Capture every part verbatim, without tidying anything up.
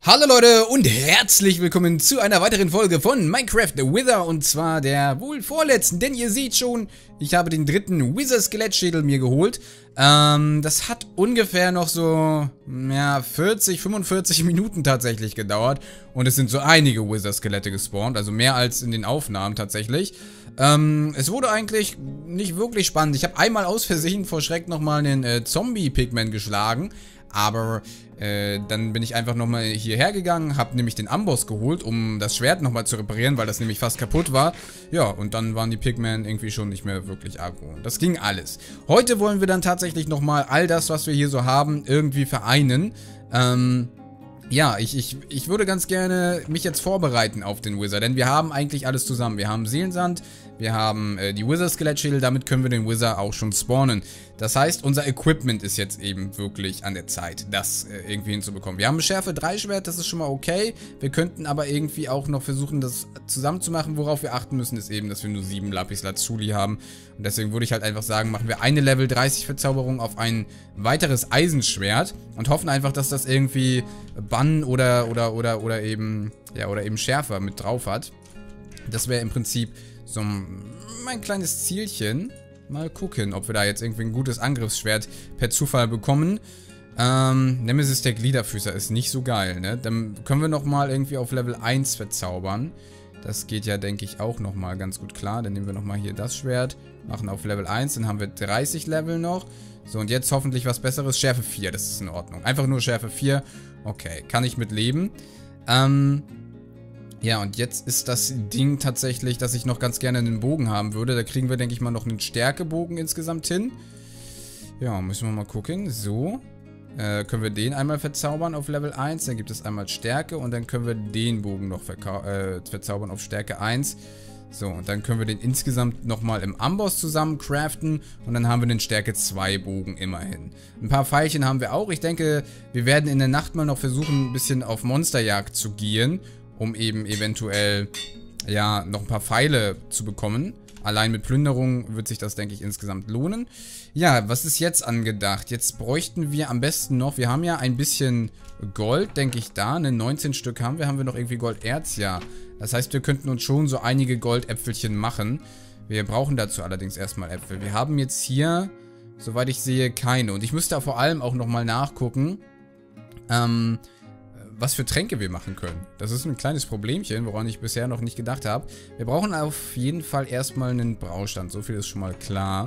Hallo Leute und herzlich willkommen zu einer weiteren Folge von Minecraft Wither und zwar der wohl vorletzten, denn ihr seht schon, ich habe den dritten Wither-Skelettschädel mir geholt. Ähm, das hat ungefähr noch so, ja, vierzig, fünfundvierzig Minuten tatsächlich gedauert und es sind so einige Wither-Skelette gespawnt, also mehr als in den Aufnahmen tatsächlich. Ähm, es wurde eigentlich nicht wirklich spannend. Ich habe einmal aus Versehen vor Schreck nochmal einen äh, Zombie-Pigman geschlagen. Aber äh, dann bin ich einfach nochmal hierher gegangen, habe nämlich den Amboss geholt, um das Schwert nochmal zu reparieren, weil das nämlich fast kaputt war. Ja, und dann waren die Pigmen irgendwie schon nicht mehr wirklich aggro. Das ging alles. Heute wollen wir dann tatsächlich nochmal all das, was wir hier so haben, irgendwie vereinen. Ähm... Ja, ich, ich, ich würde ganz gerne mich jetzt vorbereiten auf den Wither, denn wir haben eigentlich alles zusammen. Wir haben Seelensand, wir haben äh, die Wither-Skelettschädel, damit können wir den Wither auch schon spawnen. Das heißt, unser Equipment ist jetzt eben wirklich an der Zeit, das äh, irgendwie hinzubekommen. Wir haben ein Schärfe drei Schwert, das ist schon mal okay. Wir könnten aber irgendwie auch noch versuchen, das zusammenzumachen. Worauf wir achten müssen, ist eben, dass wir nur sieben Lapis Lazuli haben. Und deswegen würde ich halt einfach sagen, machen wir eine Level dreißig Verzauberung auf ein weiteres Eisenschwert und hoffen einfach, dass das irgendwie Bann oder, oder, oder, oder eben, ja, oder eben Schärfer mit drauf hat. Das wäre im Prinzip so mein kleines Zielchen. Mal gucken, ob wir da jetzt irgendwie ein gutes Angriffsschwert per Zufall bekommen. Ähm, Nemesis der Gliederfüßer ist nicht so geil, ne? Dann können wir nochmal irgendwie auf Level eins verzaubern. Das geht ja, denke ich, auch nochmal ganz gut klar. Dann nehmen wir nochmal hier das Schwert, machen auf Level eins, dann haben wir dreißig Level noch. So, und jetzt hoffentlich was Besseres. Schärfe vier, das ist in Ordnung. Einfach nur Schärfe vier. Okay, kann ich mit leben. Ähm... Ja, und jetzt ist das Ding tatsächlich, dass ich noch ganz gerne einen Bogen haben würde. Da kriegen wir, denke ich mal, noch einen Stärkebogen insgesamt hin. Ja, müssen wir mal gucken. So. Äh, können wir den einmal verzaubern auf Level eins. Dann gibt es einmal Stärke und dann können wir den Bogen noch äh, verzaubern auf Stärke eins. So, und dann können wir den insgesamt nochmal im Amboss zusammen craften. Und dann haben wir den Stärke zwei Bogen immerhin. Ein paar Pfeilchen haben wir auch. Ich denke, wir werden in der Nacht mal noch versuchen, ein bisschen auf Monsterjagd zu gehen. Um eben eventuell, ja, noch ein paar Pfeile zu bekommen. Allein mit Plünderung wird sich das, denke ich, insgesamt lohnen. Ja, was ist jetzt angedacht? Jetzt bräuchten wir am besten noch, wir haben ja ein bisschen Gold, denke ich, da. Ne, neunzehn Stück haben wir. Haben wir noch irgendwie Golderz? Ja. Das heißt, wir könnten uns schon so einige Goldäpfelchen machen. Wir brauchen dazu allerdings erstmal Äpfel. Wir haben jetzt hier, soweit ich sehe, keine. Und ich müsste vor allem auch nochmal nachgucken, ähm... was für Tränke wir machen können. Das ist ein kleines Problemchen, woran ich bisher noch nicht gedacht habe. Wir brauchen auf jeden Fall erstmal einen Braustand. So viel ist schon mal klar.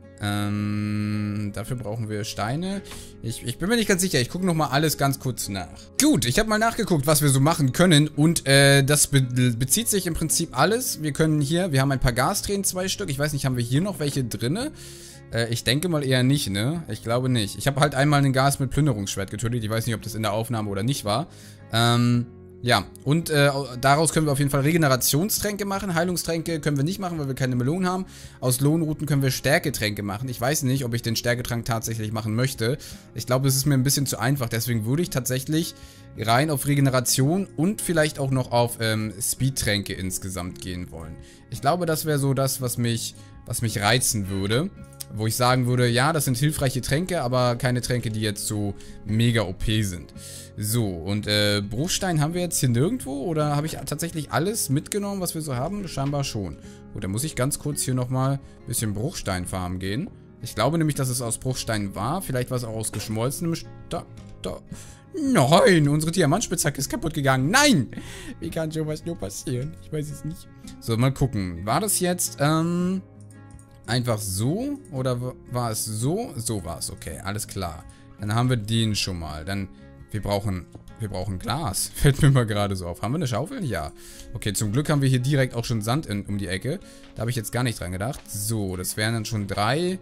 Ähm, dafür brauchen wir Steine. Ich, ich bin mir nicht ganz sicher. Ich gucke nochmal alles ganz kurz nach. Gut, ich habe mal nachgeguckt, was wir so machen können. Und äh, das be bezieht sich im Prinzip alles. Wir können hier, wir haben ein paar Gastränen, zwei Stück. Ich weiß nicht, haben wir hier noch welche drinne? Ich denke mal eher nicht, ne? Ich glaube nicht. Ich habe halt einmal einen Gas mit Plünderungsschwert getötet. Ich weiß nicht, ob das in der Aufnahme oder nicht war. Ähm, ja. Und äh, daraus können wir auf jeden Fall Regenerationstränke machen. Heilungstränke können wir nicht machen, weil wir keine Melonen haben. Aus Lohnruten können wir Stärketränke machen. Ich weiß nicht, ob ich den Stärketrank tatsächlich machen möchte. Ich glaube, es ist mir ein bisschen zu einfach. Deswegen würde ich tatsächlich rein auf Regeneration und vielleicht auch noch auf ähm, Speedtränke insgesamt gehen wollen. Ich glaube, das wäre so das, was mich, was mich reizen würde. Wo ich sagen würde, ja, das sind hilfreiche Tränke, aber keine Tränke, die jetzt so mega O P sind. So, und äh, Bruchstein haben wir jetzt hier nirgendwo? Oder habe ich tatsächlich alles mitgenommen, was wir so haben? Scheinbar schon. Gut, dann muss ich ganz kurz hier nochmal ein bisschen Bruchstein farmen gehen. Ich glaube nämlich, dass es aus Bruchstein war. Vielleicht war es auch aus geschmolzenem Stein. Da, da. Nein, unsere Diamantspitzhacke ist kaputt gegangen. Nein! Wie kann sowas nur passieren? Ich weiß es nicht. So, mal gucken. War das jetzt, ähm... einfach so? Oder war es so? So war es, okay, alles klar. Dann haben wir den schon mal. Dann, wir brauchen, wir brauchen Glas. Fällt mir mal gerade so auf. Haben wir eine Schaufel? Ja. Okay, zum Glück haben wir hier direkt auch schon Sand in, um die Ecke. Da habe ich jetzt gar nicht dran gedacht. So, das wären dann schon drei.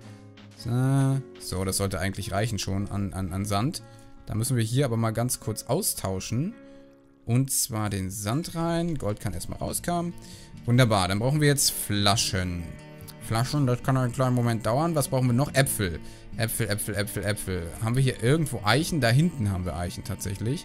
So, das sollte eigentlich reichen schon an, an, an Sand. Da müssen wir hier aber mal ganz kurz austauschen. Und zwar den Sand rein. Gold kann erstmal rauskommen. Wunderbar, dann brauchen wir jetzt Flaschen. Flaschen, das kann einen kleinen Moment dauern. Was brauchen wir noch? Äpfel. Äpfel, Äpfel, Äpfel, Äpfel. Haben wir hier irgendwo Eichen? Da hinten haben wir Eichen tatsächlich.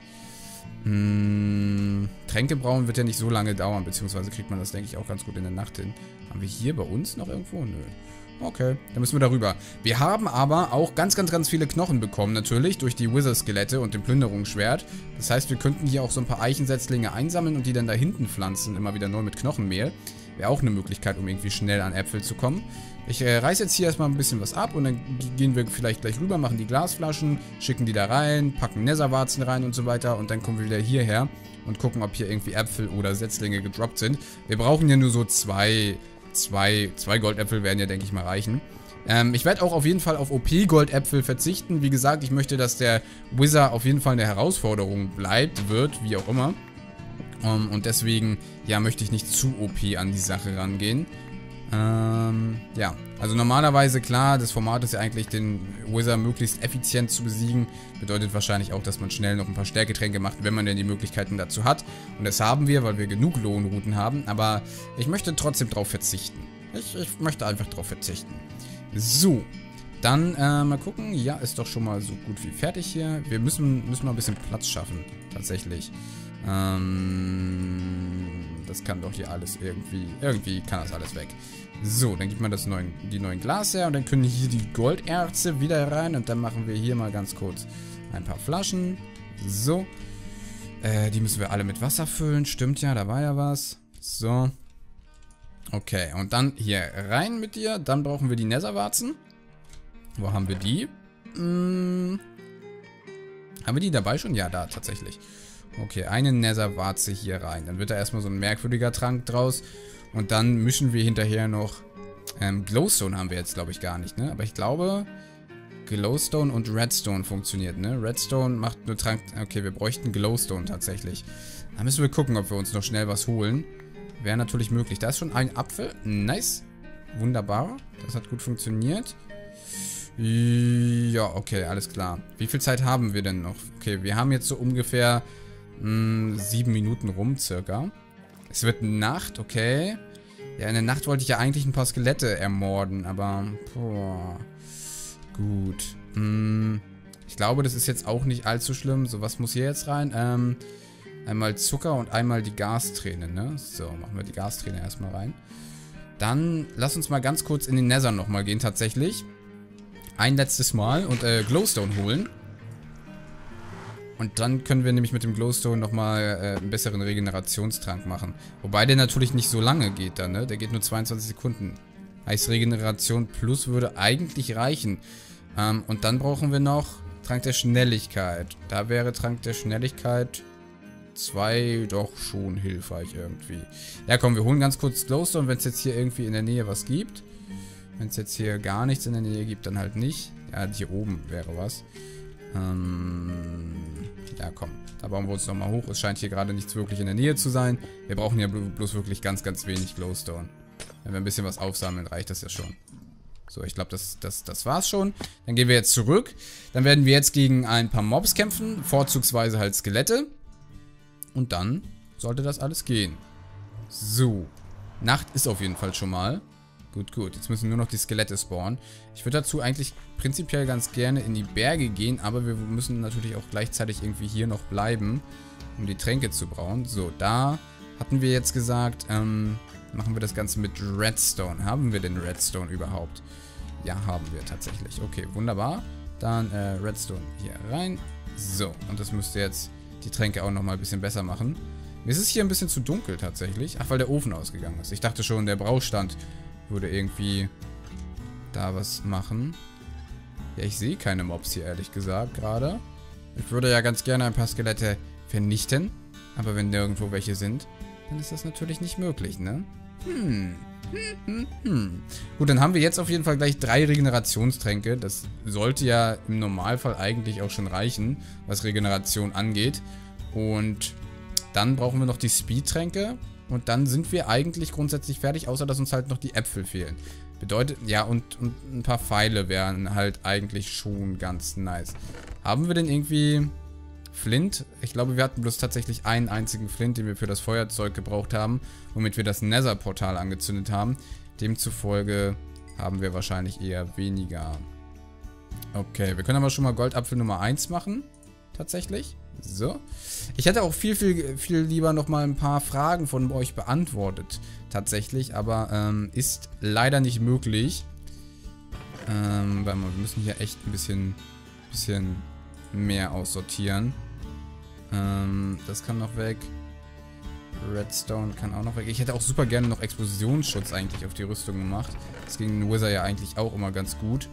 Hm, Tränke brauen wird ja nicht so lange dauern, beziehungsweise kriegt man das, denke ich, auch ganz gut in der Nacht hin. Haben wir hier bei uns noch irgendwo? Nö. Okay, dann müssen wir darüber. Wir haben aber auch ganz, ganz, ganz viele Knochen bekommen, natürlich, durch die Wither-Skelette und den Plünderungsschwert. Das heißt, wir könnten hier auch so ein paar Eichensetzlinge einsammeln und die dann da hinten pflanzen, immer wieder neu mit Knochenmehl. Wäre auch eine Möglichkeit, um irgendwie schnell an Äpfel zu kommen. Ich äh, reiße jetzt hier erstmal ein bisschen was ab und dann gehen wir vielleicht gleich rüber, machen die Glasflaschen, schicken die da rein, packen Netherwarzen rein und so weiter und dann kommen wir wieder hierher und gucken, ob hier irgendwie Äpfel oder Setzlinge gedroppt sind. Wir brauchen ja nur so zwei... Zwei, zwei Goldäpfel werden ja, denke ich mal, reichen. Ähm, ich werde auch auf jeden Fall auf O P-Goldäpfel verzichten. Wie gesagt, ich möchte, dass der Wither auf jeden Fall eine Herausforderung bleibt, wird, wie auch immer. Um, und deswegen, ja, möchte ich nicht zu O P an die Sache rangehen. Ähm, ja, also normalerweise, klar, das Format ist ja eigentlich, den Wither möglichst effizient zu besiegen. Bedeutet wahrscheinlich auch, dass man schnell noch ein paar Stärketränke macht, wenn man denn die Möglichkeiten dazu hat. Und das haben wir, weil wir genug Lohnrouten haben. Aber ich möchte trotzdem drauf verzichten. Ich, ich möchte einfach drauf verzichten. So, dann äh, mal gucken. Ja, ist doch schon mal so gut wie fertig hier. Wir müssen, müssen mal ein bisschen Platz schaffen, tatsächlich. Ähm, das kann doch hier alles irgendwie, irgendwie kann das alles weg. So, dann gibt man das neuen, die neuen Glas her und dann können hier die Golderze wieder rein und dann machen wir hier mal ganz kurz ein paar Flaschen. So, äh, die müssen wir alle mit Wasser füllen, stimmt ja, da war ja was. So, okay, und dann hier rein mit dir, dann brauchen wir die Netherwarzen. Wo haben wir die? Hm, haben wir die dabei schon? Ja, da, tatsächlich. Okay, eine Netherwarze hier rein. Dann wird da erstmal so ein merkwürdiger Trank draus. Und dann mischen wir hinterher noch... Ähm, Glowstone haben wir jetzt, glaube ich, gar nicht, ne? Aber ich glaube, Glowstone und Redstone funktioniert, ne? Redstone macht nur Trank... Okay, wir bräuchten Glowstone tatsächlich. Da müssen wir gucken, ob wir uns noch schnell was holen. Wäre natürlich möglich. Da ist schon ein Apfel. Nice. Wunderbar. Das hat gut funktioniert. Ja, okay, alles klar. Wie viel Zeit haben wir denn noch? Okay, wir haben jetzt so ungefähr... sieben Minuten rum, circa. Es wird Nacht, okay. Ja, in der Nacht wollte ich ja eigentlich ein paar Skelette ermorden, aber... Boah. Gut. Hm, ich glaube, das ist jetzt auch nicht allzu schlimm. So, was muss hier jetzt rein? Ähm, einmal Zucker und einmal die Gasträne, ne? So, machen wir die Gasträne erstmal rein. Dann lass uns mal ganz kurz in den Nether nochmal gehen, tatsächlich. Ein letztes Mal und äh, Glowstone holen. Und dann können wir nämlich mit dem Glowstone nochmal äh, einen besseren Regenerationstrank machen. Wobei der natürlich nicht so lange geht dann, ne? Der geht nur zweiundzwanzig Sekunden. Heißt, Regeneration Plus würde eigentlich reichen. Ähm, und dann brauchen wir noch Trank der Schnelligkeit. Da wäre Trank der Schnelligkeit zwei doch schon hilfreich irgendwie. Ja komm, wir holen ganz kurz Glowstone, wenn es jetzt hier irgendwie in der Nähe was gibt. Wenn es jetzt hier gar nichts in der Nähe gibt, dann halt nicht. Ja, hier oben wäre was. Ähm, ja, komm. Da bauen wir uns nochmal hoch. Es scheint hier gerade nichts wirklich in der Nähe zu sein. Wir brauchen ja bloß wirklich ganz, ganz wenig Glowstone. Wenn wir ein bisschen was aufsammeln, reicht das ja schon. So, ich glaube, das, das, das war's schon. Dann gehen wir jetzt zurück. Dann werden wir jetzt gegen ein paar Mobs kämpfen. Vorzugsweise halt Skelette. Und dann sollte das alles gehen. So. Nacht ist auf jeden Fall schon mal. Gut, gut. Jetzt müssen nur noch die Skelette spawnen. Ich würde dazu eigentlich prinzipiell ganz gerne in die Berge gehen, aber wir müssen natürlich auch gleichzeitig irgendwie hier noch bleiben, um die Tränke zu brauen. So, da hatten wir jetzt gesagt, ähm, machen wir das Ganze mit Redstone. Haben wir denn Redstone überhaupt? Ja, haben wir tatsächlich. Okay, wunderbar. Dann äh, Redstone hier rein. So, und das müsste jetzt die Tränke auch nochmal ein bisschen besser machen. Mir ist es hier ein bisschen zu dunkel tatsächlich. Ach, weil der Ofen ausgegangen ist. Ich dachte schon, der Braustand würde irgendwie da was machen. Ja, ich sehe keine Mobs hier, ehrlich gesagt, gerade. Ich würde ja ganz gerne ein paar Skelette vernichten. Aber wenn nirgendwo welche sind, dann ist das natürlich nicht möglich, ne? Hm. Hm, hm, hm. Gut, dann haben wir jetzt auf jeden Fall gleich drei Regenerationstränke. Das sollte ja im Normalfall eigentlich auch schon reichen, was Regeneration angeht. Und dann brauchen wir noch die Speed-Tränke. Und dann sind wir eigentlich grundsätzlich fertig, außer dass uns halt noch die Äpfel fehlen. Bedeutet, ja, und, und ein paar Pfeile wären halt eigentlich schon ganz nice. Haben wir denn irgendwie Flint? Ich glaube, wir hatten bloß tatsächlich einen einzigen Flint, den wir für das Feuerzeug gebraucht haben, womit wir das Nether-Portal angezündet haben. Demzufolge haben wir wahrscheinlich eher weniger. Okay, wir können aber schon mal Goldapfel Nummer eins machen. Tatsächlich. So. Ich hätte auch viel, viel, viel lieber nochmal ein paar Fragen von euch beantwortet. Tatsächlich, aber ähm, ist leider nicht möglich. Ähm, warte mal, wir müssen hier echt ein bisschen, bisschen mehr aussortieren. Ähm, das kann noch weg. Redstone kann auch noch weg. Ich hätte auch super gerne noch Explosionsschutz eigentlich auf die Rüstung gemacht. Das ging in Wither ja eigentlich auch immer ganz gut.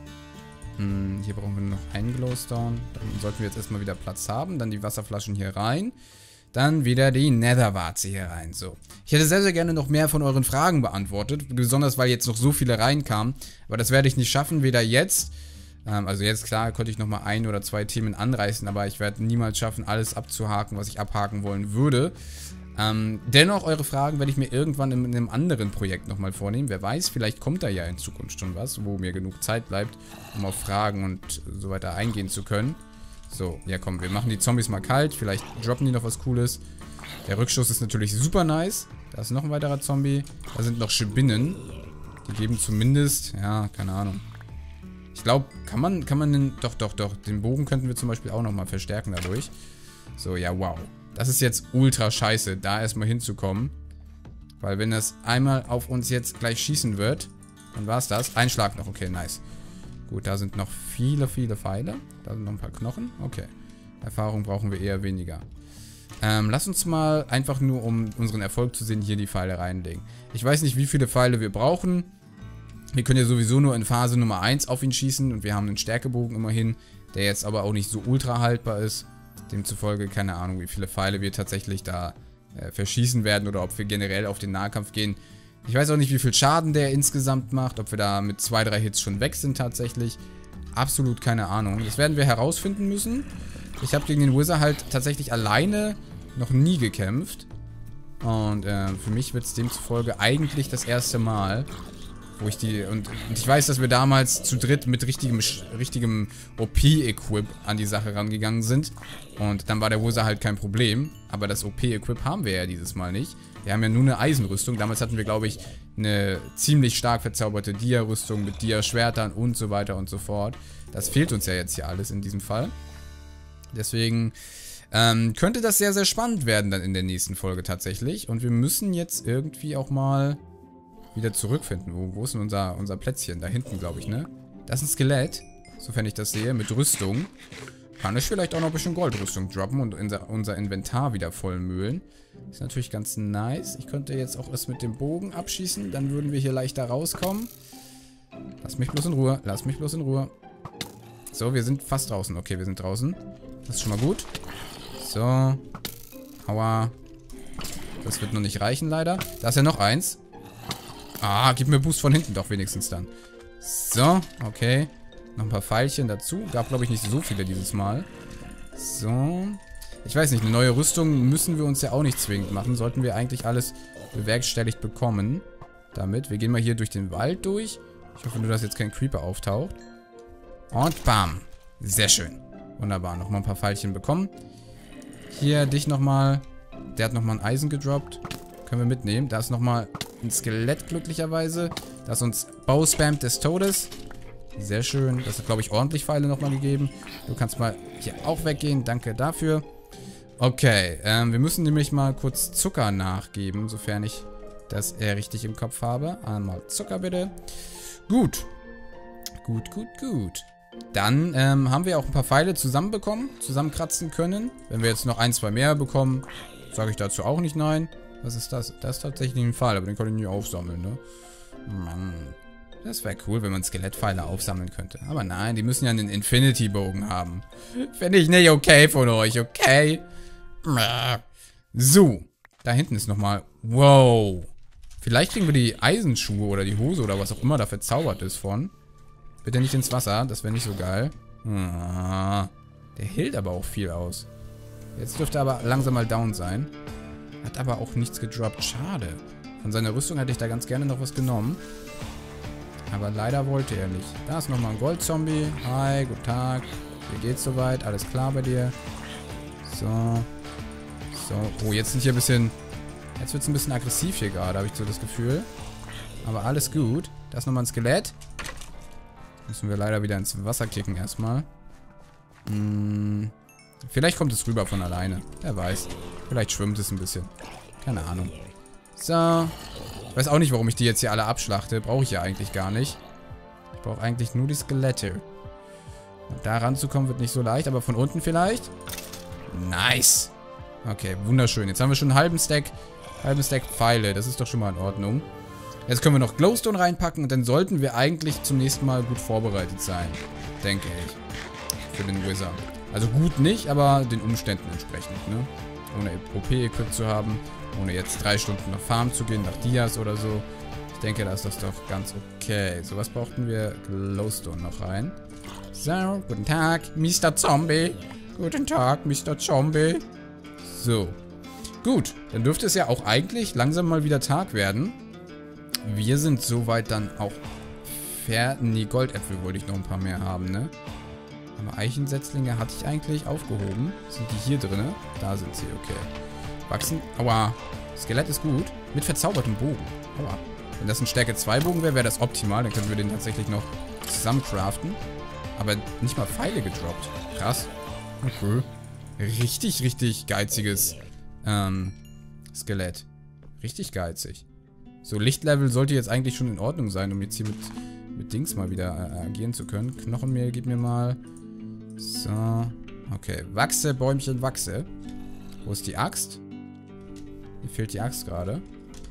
Hm, hier brauchen wir nur noch einen Glowstone. Dann sollten wir jetzt erstmal wieder Platz haben. Dann die Wasserflaschen hier rein. Dann wieder die Netherwarze hier rein. So. Ich hätte sehr, sehr gerne noch mehr von euren Fragen beantwortet. Besonders, weil jetzt noch so viele reinkamen. Aber das werde ich nicht schaffen, weder jetzt. Ähm, also jetzt, klar, konnte ich nochmal ein oder zwei Themen anreißen. Aber ich werde niemals schaffen, alles abzuhaken, was ich abhaken wollen würde. Ähm, dennoch, eure Fragen werde ich mir irgendwann in, in einem anderen Projekt nochmal vornehmen. Wer weiß, vielleicht kommt da ja in Zukunft schon was, wo mir genug Zeit bleibt, um auf Fragen und so weiter eingehen zu können. So, ja komm, wir machen die Zombies mal kalt. Vielleicht droppen die noch was Cooles. Der Rückschuss ist natürlich super nice. Da ist noch ein weiterer Zombie. Da sind noch Spinnen. Die geben zumindest, ja, keine Ahnung. Ich glaube, kann man, kann man den, doch, doch, doch. Den Bogen könnten wir zum Beispiel auch nochmal verstärken dadurch. So, ja, wow. Das ist jetzt ultra scheiße, da erstmal hinzukommen. Weil wenn das einmal auf uns jetzt gleich schießen wird, dann war es das. Ein Schlag noch, okay, nice. Gut, da sind noch viele, viele Pfeile. Da sind noch ein paar Knochen. Okay. Erfahrung brauchen wir eher weniger. Ähm, lass uns mal einfach nur, um unseren Erfolg zu sehen, hier die Pfeile reinlegen. Ich weiß nicht, wie viele Pfeile wir brauchen. Wir können ja sowieso nur in Phase Nummer eins auf ihn schießen. Und wir haben einen Stärkebogen immerhin, der jetzt aber auch nicht so ultra haltbar ist. Demzufolge keine Ahnung, wie viele Pfeile wir tatsächlich da äh, verschießen werden. Oder ob wir generell auf den Nahkampf gehen. Ich weiß auch nicht, wie viel Schaden der insgesamt macht. Ob wir da mit zwei, drei Hits schon weg sind tatsächlich. Absolut keine Ahnung. Das werden wir herausfinden müssen. Ich habe gegen den Wither halt tatsächlich alleine noch nie gekämpft. Und äh, für mich wird es demzufolge eigentlich das erste Mal, wo ich die... Und, und ich weiß, dass wir damals zu dritt mit richtigem, richtigem O P-Equip an die Sache rangegangen sind. Und dann war der Wither halt kein Problem. Aber das O P-Equip haben wir ja dieses Mal nicht. Wir haben ja nur eine Eisenrüstung. Damals hatten wir, glaube ich, eine ziemlich stark verzauberte Dia-Rüstung mit Dia-Schwertern und so weiter und so fort. Das fehlt uns ja jetzt hier alles in diesem Fall. Deswegen ähm, könnte das sehr, sehr spannend werden dann in der nächsten Folge tatsächlich. Und wir müssen jetzt irgendwie auch mal wieder zurückfinden. Wo, wo ist denn unser, unser Plätzchen? Da hinten, glaube ich, ne? Das ist ein Skelett, sofern ich das sehe, mit Rüstung. Kann ich vielleicht auch noch ein bisschen Goldrüstung droppen und unser, unser Inventar wieder vollmühlen. Ist natürlich ganz nice. Ich könnte jetzt auch erst mit dem Bogen abschießen. Dann würden wir hier leichter rauskommen. Lass mich bloß in Ruhe. Lass mich bloß in Ruhe. So, wir sind fast draußen. Okay, wir sind draußen. Das ist schon mal gut. So. Aua. Das wird noch nicht reichen, leider. Da ist ja noch eins. Ah, gib mir Boost von hinten doch wenigstens dann. So, okay. Noch ein paar Pfeilchen dazu. Gab, glaube ich, nicht so viele dieses Mal. So. Ich weiß nicht, eine neue Rüstung müssen wir uns ja auch nicht zwingend machen. Sollten wir eigentlich alles bewerkstelligt bekommen. Damit. Wir gehen mal hier durch den Wald durch. Ich hoffe nur, dass jetzt kein Creeper auftaucht. Und bam. Sehr schön. Wunderbar. Nochmal ein paar Pfeilchen bekommen. Hier dich nochmal. Der hat nochmal ein Eisen gedroppt. Können wir mitnehmen. Da ist nochmal ein Skelett glücklicherweise. Das uns Bow-Spam des Todes. Sehr schön. Das hat, glaube ich, ordentlich Pfeile nochmal gegeben. Du kannst mal hier auch weggehen. Danke dafür. Okay. Ähm, wir müssen nämlich mal kurz Zucker nachgeben, sofern ich das äh, richtig im Kopf habe. Einmal Zucker bitte. Gut. Gut, gut, gut. Dann ähm, haben wir auch ein paar Pfeile zusammenbekommen, zusammenkratzen können. Wenn wir jetzt noch ein, zwei mehr bekommen, sage ich dazu auch nicht nein. Was ist das? Das ist tatsächlich ein Pfeil, aber den kann ich nie aufsammeln, ne? Mann. Das wäre cool, wenn man Skelettpfeile aufsammeln könnte. Aber nein, die müssen ja einen Infinity-Bogen haben. Finde ich nicht okay von euch, okay? So. Da hinten ist nochmal... Wow. Vielleicht kriegen wir die Eisenschuhe oder die Hose oder was auch immer da verzaubert ist von. Bitte nicht ins Wasser, das wäre nicht so geil. Ah, der hält aber auch viel aus. Jetzt dürfte er aber langsam mal down sein. Hat aber auch nichts gedroppt. Schade. Von seiner Rüstung hätte ich da ganz gerne noch was genommen. Aber leider wollte er nicht. Da ist nochmal ein Goldzombie. Hi, guten Tag. Wie geht's soweit? Alles klar bei dir? So. So. Oh, jetzt sind hier ein bisschen... Jetzt wird es ein bisschen aggressiv hier gerade, habe ich so das Gefühl. Aber alles gut. Da ist nochmal ein Skelett. Müssen wir leider wieder ins Wasser kicken erstmal. Hm. Vielleicht kommt es rüber von alleine. Wer weiß. Vielleicht schwimmt es ein bisschen. Keine Ahnung. So. Ich weiß auch nicht, warum ich die jetzt hier alle abschlachte. Brauche ich ja eigentlich gar nicht. Ich brauche eigentlich nur die Skelette. Und da ranzukommen wird nicht so leicht, aber von unten vielleicht. Nice. Okay, wunderschön. Jetzt haben wir schon einen halben Stack, halben Stack Pfeile. Das ist doch schon mal in Ordnung. Jetzt können wir noch Glowstone reinpacken und dann sollten wir eigentlich zum nächsten Mal gut vorbereitet sein. Denke ich. Für den Wizard. Also gut nicht, aber den Umständen entsprechend, ne? Ohne O P-Equip zu haben. Ohne jetzt drei Stunden nach Farm zu gehen, nach Dias oder so. Ich denke, da ist das doch ganz okay. So, was brauchten wir? Glowstone noch rein. So, guten Tag, Mister Zombie. Guten Tag, Mister Zombie. So. Gut, dann dürfte es ja auch eigentlich langsam mal wieder Tag werden. Wir sind soweit dann auch fertig. Nee, Goldäpfel wollte ich noch ein paar mehr haben, ne? Aber Eichensetzlinge hatte ich eigentlich aufgehoben. Sind die hier drin? Da sind sie, okay. Wachsen. Aua. Skelett ist gut. Mit verzaubertem Bogen. Aua. Wenn das ein Stärke zwei Bogen wäre, wäre das optimal. Dann könnten wir den tatsächlich noch zusammen craften. Aber nicht mal Pfeile gedroppt. Krass. Okay. Richtig, richtig geiziges ähm, Skelett. Richtig geizig. So, Lichtlevel sollte jetzt eigentlich schon in Ordnung sein, um jetzt hier mit, mit Dings mal wieder äh, agieren zu können. Knochenmehl, gib mir mal. So. Okay. Wachse, Bäumchen, wachse. Wo ist die Axt? Mir fehlt die Axt gerade.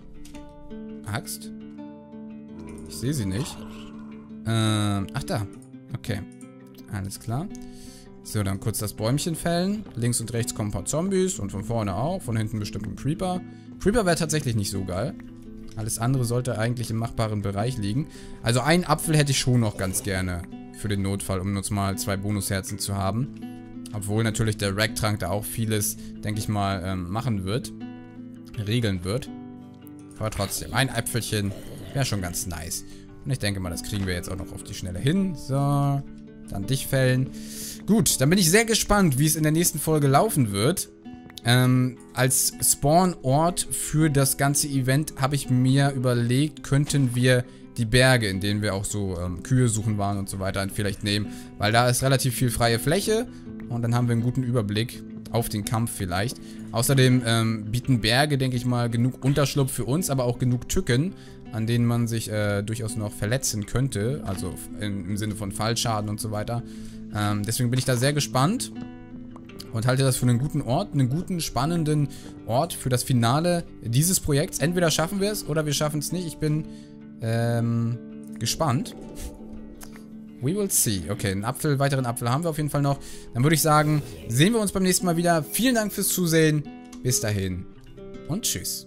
Axt? Ich sehe sie nicht. Ähm, ach da. Okay. Alles klar. So, dann kurz das Bäumchen fällen. Links und rechts kommen ein paar Zombies und von vorne auch. Von hinten bestimmt ein Creeper. Creeper wäre tatsächlich nicht so geil. Alles andere sollte eigentlich im machbaren Bereich liegen. Also einen Apfel hätte ich schon noch ganz gerne für den Notfall, um uns mal zwei Bonusherzen zu haben. Obwohl natürlich der Racktrank da auch vieles, denke ich mal, ähm, machen wird. Regeln wird. Aber trotzdem, ein Äpfelchen wäre schon ganz nice. Und ich denke mal, das kriegen wir jetzt auch noch auf die Schnelle hin. So, dann dich fällen. Gut, dann bin ich sehr gespannt, wie es in der nächsten Folge laufen wird. Ähm, als Spawn-Ort für das ganze Event habe ich mir überlegt, könnten wir die Berge, in denen wir auch so ähm, Kühe suchen waren und so weiter, vielleicht nehmen. Weil da ist relativ viel freie Fläche und dann haben wir einen guten Überblick auf den Kampf vielleicht. Außerdem ähm, bieten Berge, denke ich mal, genug Unterschlupf für uns, aber auch genug Tücken, an denen man sich äh, durchaus noch verletzen könnte. Also in, im Sinne von Fallschaden und so weiter. Ähm, deswegen bin ich da sehr gespannt. Und halte das für einen guten Ort, einen guten, spannenden Ort für das Finale dieses Projekts. Entweder schaffen wir es oder wir schaffen es nicht. Ich bin ähm, gespannt. We will see. Okay, einen Apfel, weiteren Apfel haben wir auf jeden Fall noch. Dann würde ich sagen, sehen wir uns beim nächsten Mal wieder. Vielen Dank fürs Zusehen. Bis dahin und tschüss.